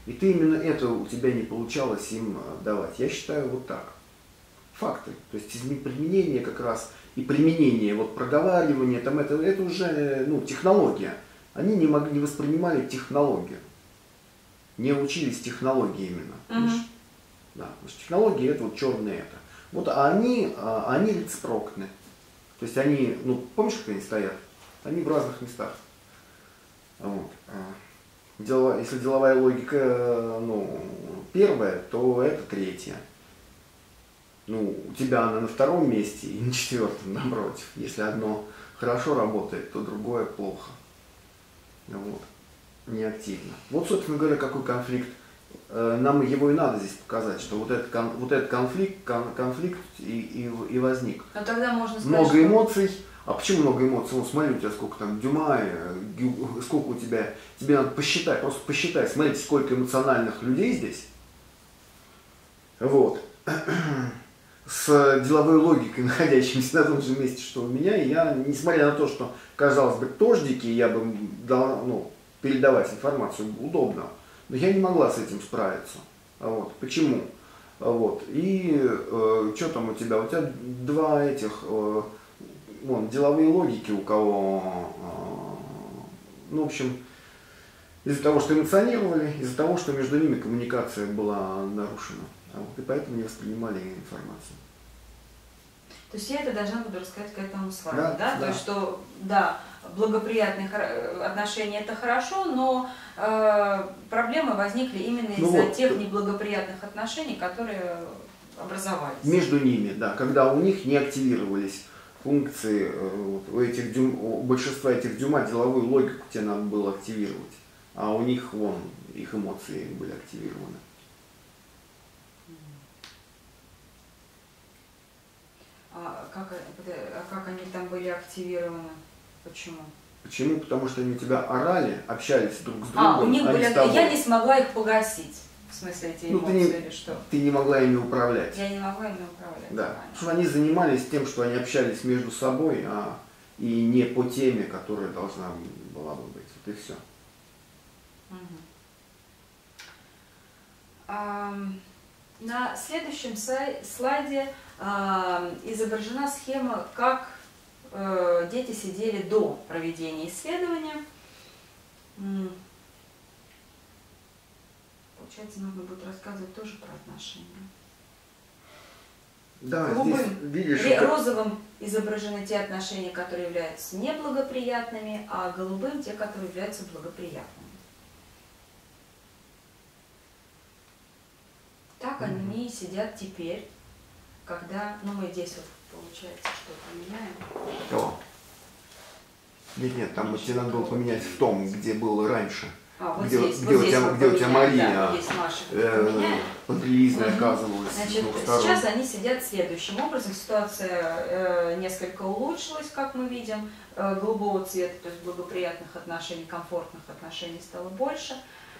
И ты именно это у тебя не получалось им давать. Я считаю вот так. Факты. То есть применение как раз и применение, вот проговаривание, там это уже технология. Они не воспринимали технологию. Не учились технологии именно. Да, потому что технологии это вот черное это. Вот они рецепроктны. То есть они, помнишь, как они стоят? Они в разных местах. Вот. Если деловая логика, первая, то это третья. У тебя она на втором месте и на четвертом, напротив. Если одно хорошо работает, то другое плохо. Вот. Неактивно. Вот, собственно говоря, какой конфликт. Нам его и надо здесь показать, что вот этот конфликт и возник. Но тогда можно сказать, много эмоций. А почему много эмоций? Смотри, у тебя сколько там Дюма, сколько у тебя. Тебе надо посчитать, просто посчитай. Смотрите, сколько эмоциональных людей здесь. Вот. С деловой логикой, находящимися на том же месте, что у меня, и я, несмотря на то, что, казалось бы, тождики, я бы дал, передавать информацию удобно, но я не могла с этим справиться. Вот. Почему? Вот. И что там у тебя? У тебя два деловые логики у кого, в общем, из-за того, что эмоционировали, из-за того, что между ними коммуникация была нарушена. Вот, и поэтому не воспринимали информацию. То есть я это должна буду рассказать к этому слайду, да? Да? То есть, что, да, благоприятные отношения это хорошо, но проблемы возникли именно из-за тех неблагоприятных отношений, которые образовались. Между ними, да, когда у них не активировались функции, у большинства этих Дюма деловую логику тебе надо было активировать, а у них, их эмоции были активированы. А как они там были активированы? Почему? Почему? Потому что они у тебя орали, общались друг с другом. У них были... Я не смогла их погасить. В смысле, эти эмоции или что? Ты не могла ими управлять. Я не могла ими управлять. Да. Потому что они занимались тем, что они общались между собой, и не по теме, которая должна была бы быть. Вот и все. На следующем слайде изображена схема, как дети сидели до проведения исследования. Получается, нужно будет рассказывать тоже про отношения. Да, голубым, здесь, видишь, розовым изображены те отношения, которые являются неблагоприятными, а голубым те, которые являются благоприятными. Так они сидят теперь, когда, мы здесь получается что-то меняем. Кого? Нет, там тебе надо было поменять в том, где было раньше. Где у тебя Мария подрелизная оказывалась. Значит, сейчас они сидят следующим образом. Ситуация несколько улучшилась, как мы видим. Голубого цвета, то есть благоприятных отношений, комфортных отношений стало больше.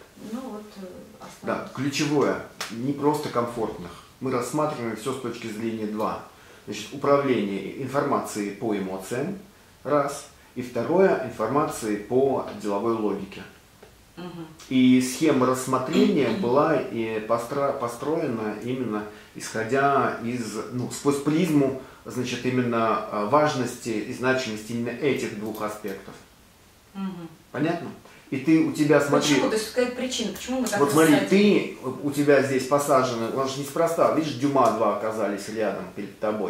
Да, ключевое, не просто комфортных. Мы рассматриваем все с точки зрения 2. Значит, управление информацией по эмоциям, раз. И второе, информацией по деловой логике. И схема рассмотрения была построена именно исходя из, сквозь призму, значит, именно важности и значимости именно этих двух аспектов. Понятно? И у тебя, смотри... Почему? То есть какая причина? Почему мы так вот смотри, у тебя здесь посажены, он же неспроста, видишь, Дюма 2 оказались рядом перед тобой.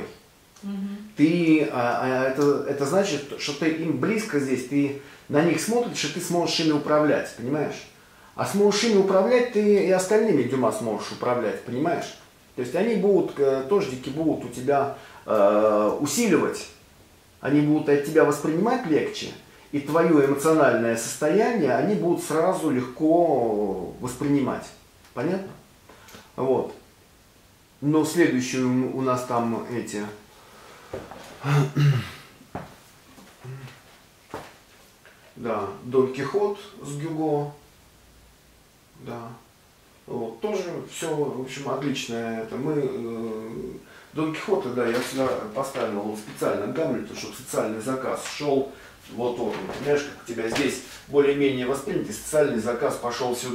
Это значит, что ты им близко здесь, ты на них смотришь, и ты сможешь ими управлять, понимаешь? А сможешь ими управлять, ты и остальными Дюма сможешь управлять, понимаешь? То есть они будут, тождики будут у тебя усиливать, они будут от тебя воспринимать легче, и твое эмоциональное состояние они будут сразу легко воспринимать. Понятно? Вот. Но следующие у нас там эти... Да, Дон Кихот с Гюго. Да. Вот, тоже все, в общем, отличное. Дон Кихота, да, я сюда поставил специально Гамлету, чтобы социальный заказ шел. Вот он, понимаешь, как у тебя здесь более-менее воспринятый, социальный заказ пошел сюда.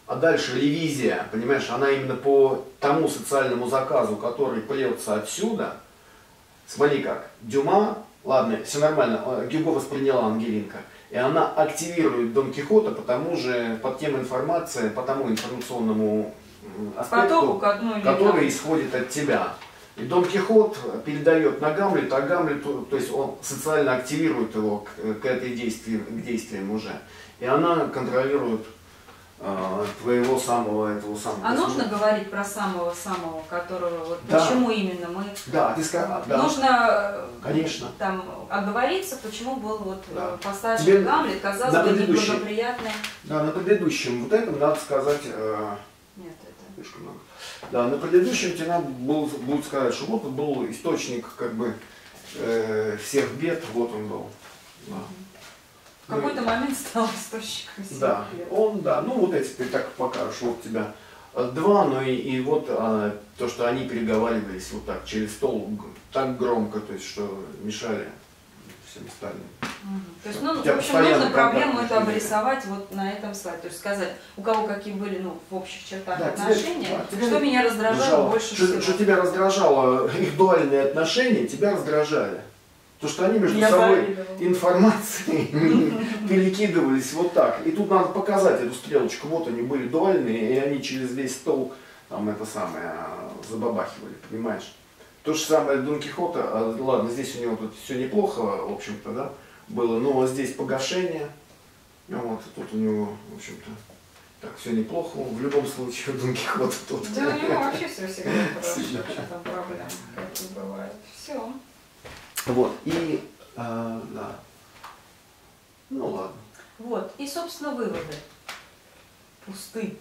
а дальше ревизия, понимаешь, она именно по тому социальному заказу, который плется отсюда. Смотри как, Дюма, ладно, все нормально, Гюго восприняла Ангелинка, и она активирует Дон Кихота по тому же, по тем информации, по тому информационному аспекту, который исходит от тебя. И Дон Кихот передает на Гамлета, а Гамлет, то есть он социально активирует его к действиям уже. И она контролирует твоего самого, этого самого. А нужно говорить про самого-самого, которого, вот да. Почему именно мы... Да, ты сказал, да. Нужно, конечно, там, оговориться, почему был вот да. поставлен Гамлет, казалось бы, неблагоприятный. Да, на предыдущем вот этом надо сказать... Нет, это... Слишком много. Да, на предыдущем тебе надо будет сказать, что вот был источник как бы всех бед, вот он был. Да. В какой-то момент стал источником всех да, бед. Он, да, ну вот эти ты так покажешь, вот у тебя два, ну и вот то, что они переговаривались вот так через стол, так громко, то есть что мешали всем остальным. То есть, ну, в общем, нужно проблему эту обрисовать вот на этом слайде. То есть сказать, у кого какие были, ну, в общих чертах да, отношения, что меня раздражало больше всего. Что тебя раздражало, их дуальные отношения тебя раздражали. То, что они между собой информацией перекидывались вот так. И тут надо показать эту стрелочку. Вот они были дуальные, и они через весь стол там это самое забабахивали, понимаешь? То же самое Дон Кихота, ладно, здесь у него тут все неплохо, в общем-то, да, было, но здесь погашение, вот, тут у него, в общем-то, так, все неплохо, в любом случае у Дон Кихота тут. Да у него вообще все всегда хорошо, что там проблем, какие бывают, все. Вот, и, да, ну ладно. Вот, и, собственно, выводы пусты.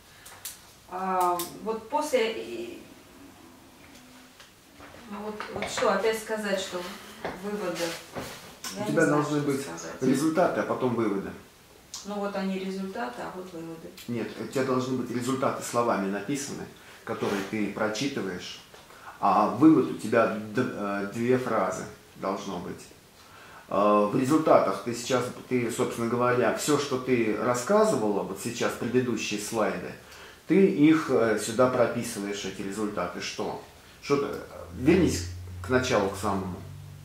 Вот после... Вот что, опять сказать, что выводы. У тебя должны быть результаты, а потом выводы. Ну вот они результаты, а вот выводы. Нет, у тебя должны быть результаты словами написаны, которые ты прочитываешь, а вывод у тебя две фразы должно быть. В результатах ты, собственно говоря, все, что ты рассказывала, вот сейчас предыдущие слайды, ты их сюда прописываешь, эти результаты. Что? Вернись к началу, к самому.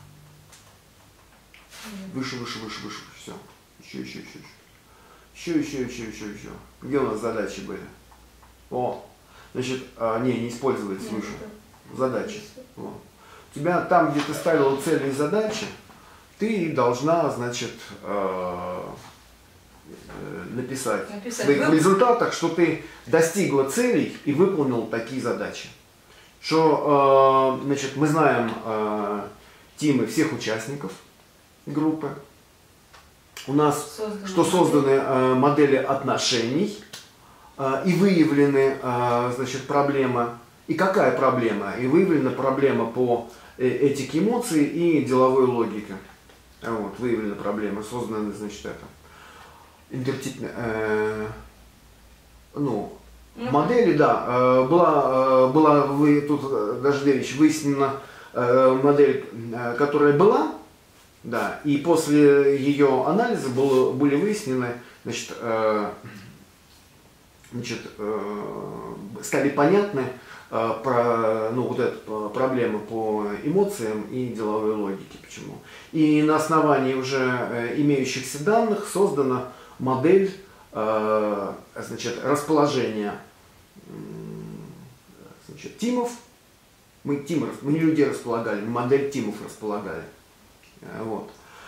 Выше, выше, выше, выше. Все. Еще. Еще. Где у нас задачи были? О, значит, не использовать выше. Задачи. О. У тебя там, где ты ставила цели и задачи, ты должна, значит, написать в своих результатах, что ты достигла целей и выполнила такие задачи. Что, значит, мы знаем тимы всех участников группы. У нас созданы модели отношений и выявлены, значит, проблемы. И какая проблема? И выявлена проблема по этике эмоций и деловой логике. Вот, выявлена проблема, создана, значит, модели, да, была тут Дождевич выяснена модель, которая была, да, и после ее анализа были выяснены, значит, стали понятны проблемы по эмоциям и деловой логике. Почему? И на основании уже имеющихся данных создана модель, значит, расположения, значит, тимов. Мы не людей располагали, мы модель тимов располагали. Вот.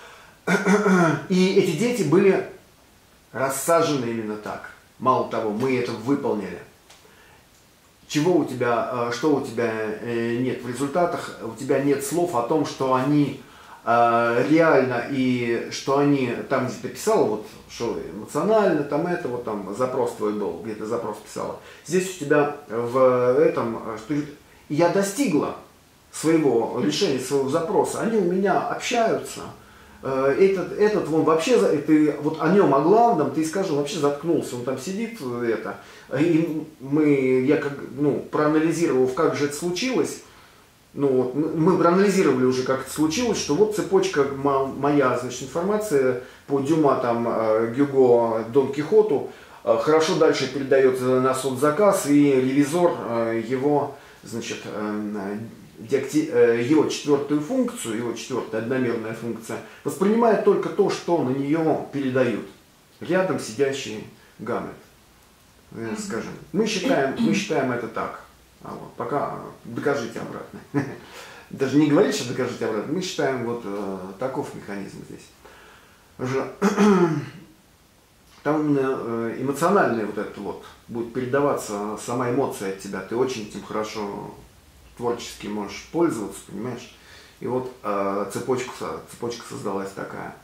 И эти дети были рассажены именно так. Мало того, мы это выполнили. Что у тебя нет в результатах? У тебя нет слов о том, что они реально и что они, там где ты писала, вот, что эмоционально, там это, вот там запрос твой был, где ты запрос писала. Здесь у тебя в этом, что я достигла своего решения, своего запроса, они у меня общаются. Этот вон вообще, ты вот о нем, о главном, ты скажи, он вообще заткнулся, он там сидит, это. И я проанализировав, как же это случилось, мы проанализировали уже, как это случилось, что вот цепочка моя, значит, информация по Дюма, там, Гюго, Дон Кихоту, хорошо дальше передается на соцзаказ, и ревизор его, значит, его четвертую функцию, его четвертая одномерная функция, воспринимает только то, что на нее передают рядом сидящий гамлет. Скажем, мы считаем это так. А вот, пока докажите обратно. Даже не говорить, что докажите обратно, мы считаем вот таков механизм здесь. Там именно эмоциональный вот это вот будет передаваться сама эмоция от тебя. Ты очень этим хорошо творчески можешь пользоваться, понимаешь? И вот цепочка создалась такая.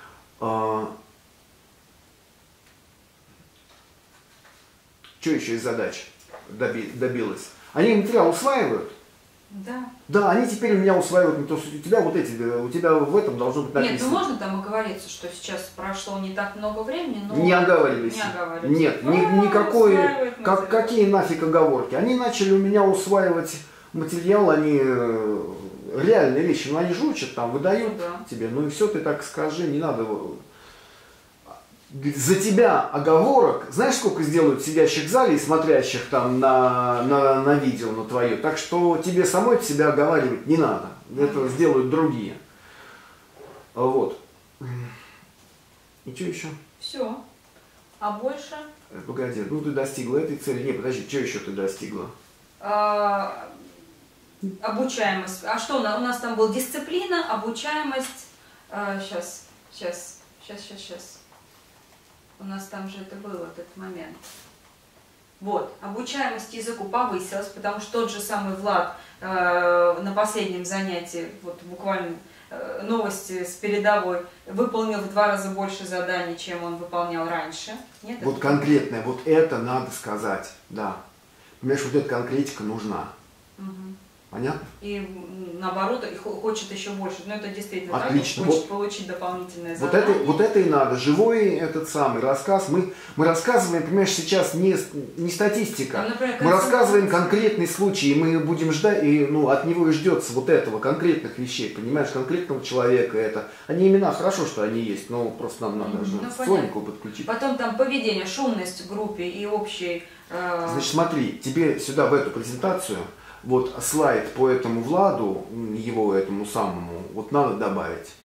Что еще из задач добилось? Они материал усваивают? Да. Да, они теперь у меня усваивают, не то, что у тебя вот эти, у тебя в этом должно быть написано. Нет, ну можно там оговориться, что сейчас прошло не так много времени, но... Не оговаривались. Нет, никакой, какие нафиг оговорки. Они начали у меня усваивать материал, они реальные вещи, но они же учат, там, выдают тебе, ну и все, ты так скажи, не надо... За тебя оговорок, знаешь, сколько сделают сидящих в зале и смотрящих там на видео на твое, так что тебе самой себя оговаривать не надо, это сделают другие. Вот. И что еще? Все. А больше? Погоди, ну ты достигла этой цели. Не, подожди, что еще ты достигла? Обучаемость. А что у нас там была? Дисциплина, обучаемость. Сейчас. У нас там же это было, этот момент. Вот, обучаемость языку повысилась, потому что тот же самый Влад на последнем занятии, вот буквально новости с передовой, выполнил в 2 раза больше заданий, чем он выполнял раньше. Нет, вот конкретное, вот это надо сказать, да. Понимаешь, вот эта конкретика нужна. Угу. Понятно? И наоборот, и хочет еще больше. Но это действительно отлично. Так, хочет получить дополнительное задание. Вот это и надо. Живой этот самый рассказ. Мы рассказываем, понимаешь, сейчас не статистика. Ну, например, мы рассказываем конкретный случай, и мы будем ждать, и ну, от него и ждется вот этого, конкретных вещей, понимаешь, конкретного человека это. Они имена, хорошо, что они есть, но просто нам надо же соньку подключить. Потом там поведение, шумность в группе и общий... Значит, смотри, тебе сюда в эту презентацию вот слайд по этому Владу, его этому самому, вот надо добавить.